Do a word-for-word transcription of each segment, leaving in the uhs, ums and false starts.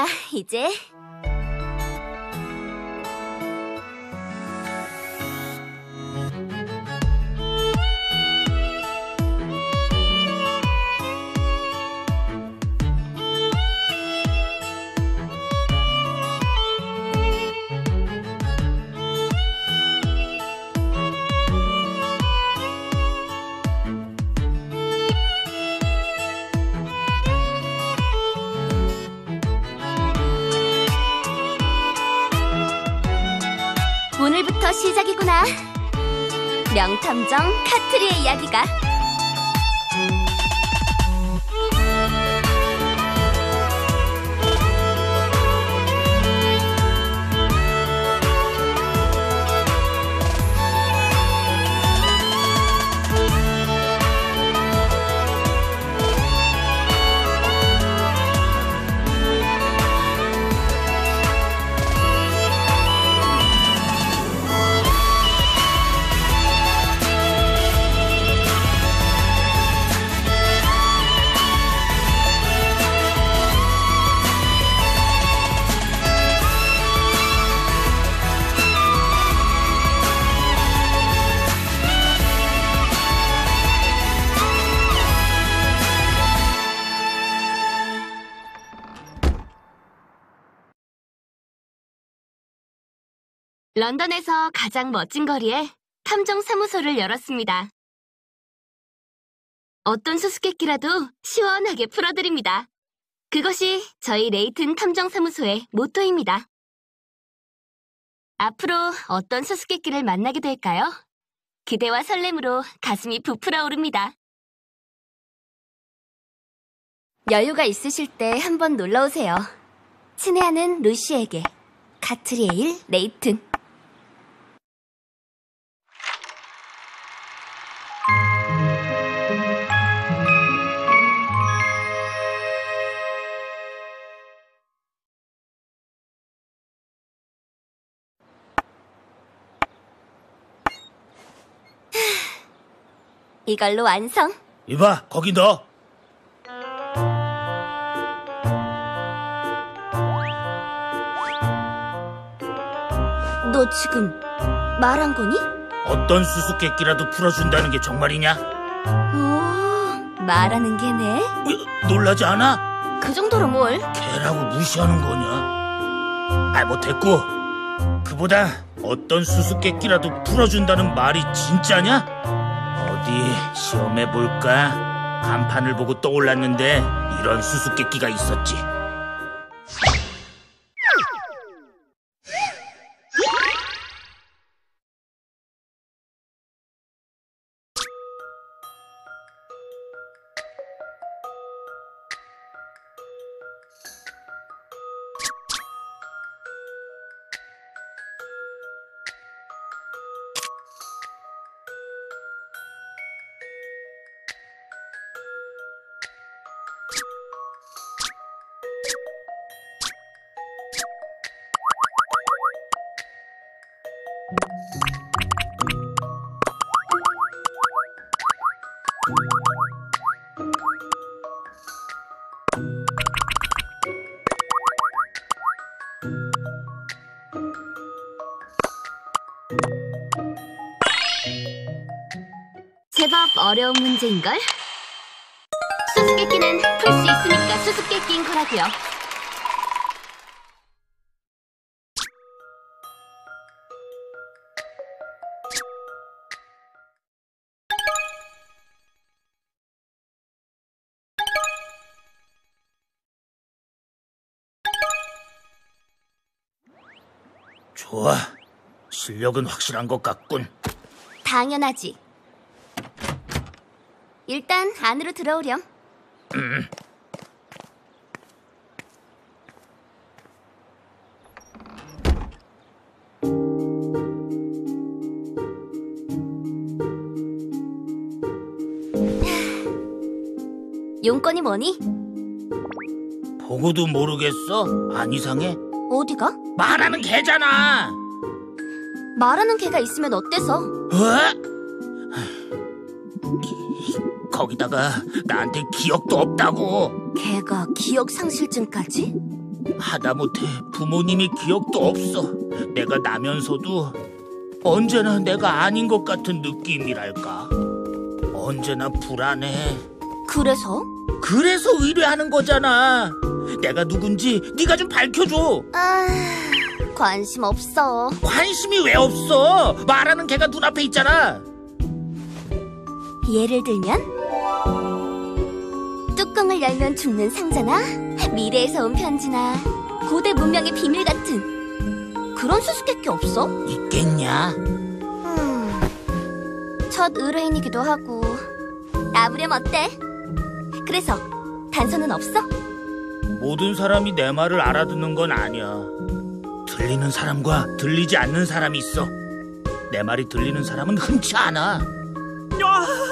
거야, 이제. 오늘부터 시작이구나. 명탐정 카트리의 이야기가. 런던에서 가장 멋진 거리에 탐정사무소를 열었습니다. 어떤 수수께끼라도 시원하게 풀어드립니다. 그것이 저희 레이튼 탐정사무소의 모토입니다. 앞으로 어떤 수수께끼를 만나게 될까요? 기대와 설렘으로 가슴이 부풀어 오릅니다. 여유가 있으실 때 한번 놀러오세요. 친애하는 루시에게. 카트리에일 레이튼. 이걸로 완성. 이봐, 거기 너. 너 지금 말한 거니? 어떤 수수께끼라도 풀어준다는 게 정말이냐? 오, 말하는 개네. 왜, 놀라지 않아? 그 정도로 뭘? 개라고 무시하는 거냐? 아, 뭐 됐고. 그보다 어떤 수수께끼라도 풀어준다는 말이 진짜냐? 어디 시험해볼까? 간판을 보고 떠올랐는데 이런 수수께끼가 있었지. 제법 어려운 문제인걸? 수수께끼는 풀 수 있으니까 수수께끼인 거라고요. 좋아. 실력은 확실한 것 같군. 당연하지. 일단 안으로 들어오렴. 음. 용건이 뭐니? 보고도 모르겠어? 안 이상해? 어디가? 말하는 개잖아. 말하는 개가 있으면 어때서? 어? 거기다가 나한테 기억도 없다고. 걔가 기억 상실증까지? 하다못해 부모님의 기억도 없어. 내가 나면서도 언제나 내가 아닌 것 같은 느낌이랄까. 언제나 불안해. 그래서? 그래서 의뢰하는 거잖아. 내가 누군지 네가 좀 밝혀줘. 아, 관심 없어. 관심이 왜 없어? 말하는 걔가 눈앞에 있잖아. 예를 들면 뚜껑을 열면 죽는 상자나 미래에서 온 편지나 고대 문명의 비밀 같은 그런 수수께끼 없어? 있겠냐? 음, 첫 의뢰인이기도 하고 나부렴 어때? 그래서 단서는 없어? 모든 사람이 내 말을 알아듣는 건 아니야. 들리는 사람과 들리지 않는 사람이 있어. 내 말이 들리는 사람은 흔치 않아. 야,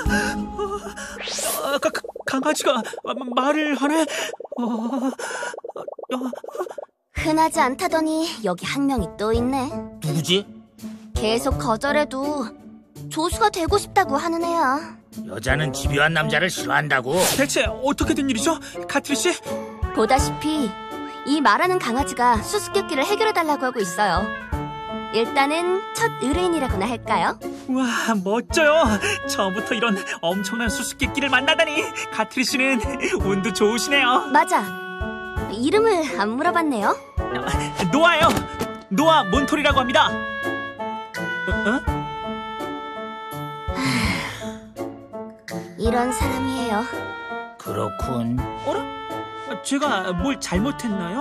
아, 가, 강아지가 말을 하네. 어, 야. 흔하지 않다더니 여기 한 명이 또 있네. 누구지? 계속 거절해도 조수가 되고 싶다고 하는 애야. 여자는 집요한 남자를 싫어한다고. 대체 어떻게 된 일이죠, 카트리 씨? 보다시피 이 말하는 강아지가 수수께끼를 해결해달라고 하고 있어요. 일단은 첫 의뢰인이라고나 할까요? 와, 멋져요. 처음부터 이런 엄청난 수수께끼를 만나다니. 카트리 씨는 운도 좋으시네요. 맞아. 이름을 안 물어봤네요. 노아요. 노아 몬토리라고 합니다. 어? 이런 사람이에요. 그렇군. 어라? 제가 뭘 잘못했나요?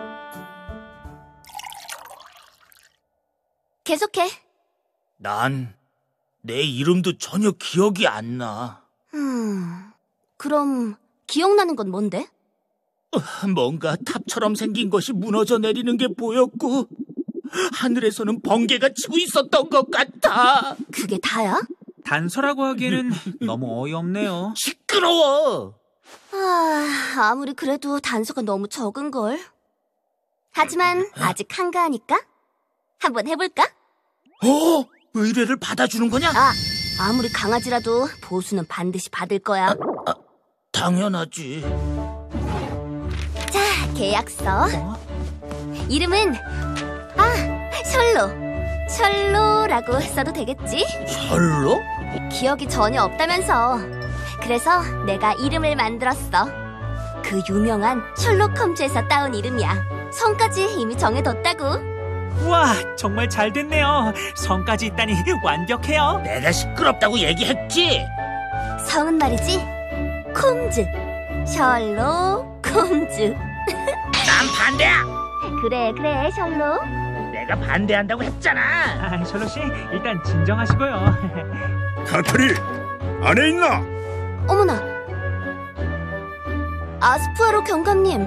계속해. 난 내 이름도 전혀 기억이 안 나. 음, 그럼 기억나는 건 뭔데? 뭔가 탑처럼 생긴 것이 무너져 내리는 게 보였고 하늘에서는 번개가 치고 있었던 것 같아. 그게 다야? 단서라고 하기에는 너무 어이없네요. 시끄러워. 아, 아무리 그래도 단서가 너무 적은걸. 하지만 아직 한가하니까 한번 해볼까? 어? 의뢰를 받아주는 거냐? 아, 아무리 강아지라도 보수는 반드시 받을 거야. 아, 당연하지. 자, 계약서. 어? 이름은 아, 셜로. 셜로라고 써도 되겠지? 절로? 기억이 전혀 없다면서. 그래서 내가 이름을 만들었어. 그 유명한 셜록 홈즈에서 따온 이름이야. 성까지 이미 정해뒀다고. 와, 정말 잘 됐네요. 성까지 있다니 완벽해요. 내가 시끄럽다고 얘기했지? 성은 말이지 콤즈. 셜록 콤즈. 난 반대야. 그래 그래 셜록. 내가 반대한다고 했잖아. 아, 셜록 씨, 일단 진정하시고요. 카트리, 안에 있나? 어머나, 아스푸아로 경감님.